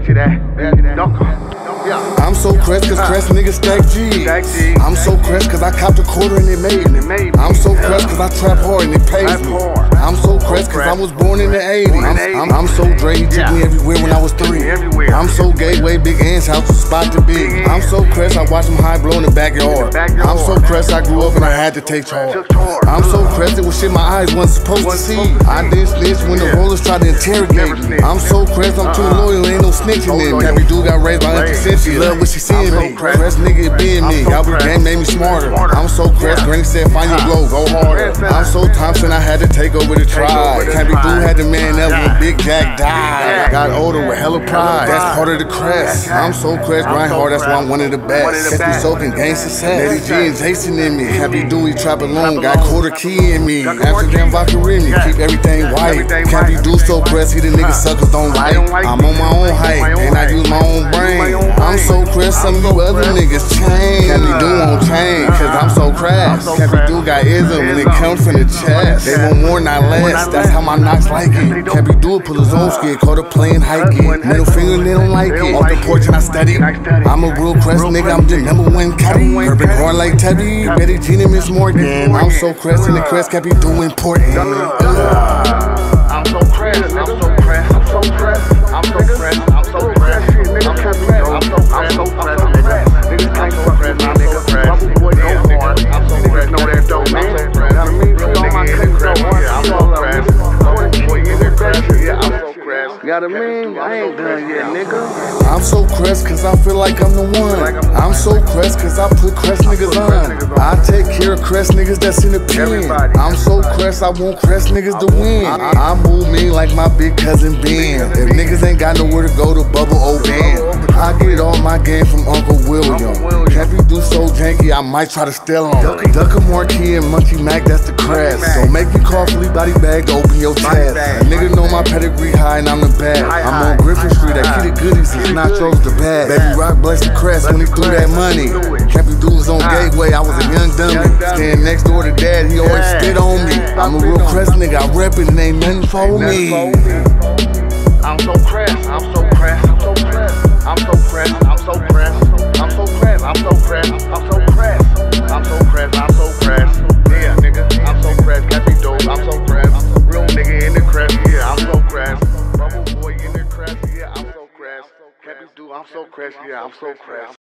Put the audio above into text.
Bet you that. Ducka. Yeah. I'm so Crest cause Crest niggas stack G. I'm so Crest cause I copped a quarter and it made me. I'm so Crest cause I trap hard and it pays me. I'm so Crest cause I was born in the 80s. I'm so Dre, he took me everywhere when I was 3. I'm so Gateway, Big Ant's house was spot to be. I'm so Crest, I watched him high blow in the backyard. I'm so Crest, I grew up and I had to take charge. I'm so Crest, it was shit my eyes wasn't supposed to see. I didn't snitch when the rollers tried to interrogate me. I'm so Crest, I'm too loyal, ain't no snitching in me. Every dude got raised by Auntie Cynthia, love what she seeing me. Crest nigga, it being me. Y'all be gang made me smarter. I'm so Crest, Granny said find your glow, go harder. I'm so Thompson, I had to take over the tribe. Can't be dude had the man up when Big Jack died. I got older with hella pride, that's part of the Crest. I'm so Crest, grind hard, that's why I'm one of the best. Catch me soaking gang success. Lady G and Jason in me. Happy Dewey trap alone, got quarter key in me. Amsterdam vodka in me, keep everything white. Can't be do so Crest, he the nigga suckers don't like. I'm on my own height, and I use my own brain. I'm so Crest, some of you other niggas change. Can't be do won't change, cause I'm so Crest. Can't be do got ism when it comes from the chest. They want more, not less, that's how my knocks like it. Can't be do it, pull his own skid, caught a plane hiking. Middle finger, they don't like it. Off the porch and I study. I'm a real Crest nigga, I'm the #1 caddy. Urban hard like Teddy, Betty Jean and Miss Morgan. I'm so Crest and the Crest can't be do important. I'm so Crest, I'm so Crest, I'm so Crest, I'm so Crest, I'm so Crest, I'm so Crest, I'm so Crest, niggas can't go Crest, my nigga Crest, I'm so Crest, know that dope, man. I mean, all my Crest, I'm so Crest, boy in the Crest, yeah, I'm so Crest. Got a mean? I ain't done yet, nigga. I'm so Crest cause I feel like I'm the one. I'm so Crest cause I put Crest niggas on. I take care of Crest niggas that's in the pen. I'm so Crest, I want Crest niggas to win. I move me like my big cousin Ben. If niggas ain't got nowhere to go to Bubble O Band. I get all my game from Uncle William. Can't be do so janky, I might try to steal on. Ducka Marquis and Munchie Mac, that's the Crest. Don't make me call Fleet Body Bag to open your chest. A nigga know my pedigree high and I'm the bad. I'm on Griffin Street, I keep the goodies and nachos the bad. Baby Rock bless the Crest when he threw that money. Can't be dudes on Gateway, I was a young dummy. Stand next door to dad, he always spit on me. I'm a real Crest nigga, I rep it and ain't nothing for me. I'm so Crest, I'm so Crest, I'm so Crest, I'm so Crest, I'm so Crest, I'm so Crest, I'm so Crest, I'm so Crest, I'm so Crest, I'm so Crest. Yeah, nigga, I'm so Crest, can't be dope, I'm so Crest. Real nigga in the Crest, yeah, I'm so Crest. Bubble boy in the Crest, yeah, I'm so Crest. Can't be dope, I'm so Crest, yeah, I'm so Crest.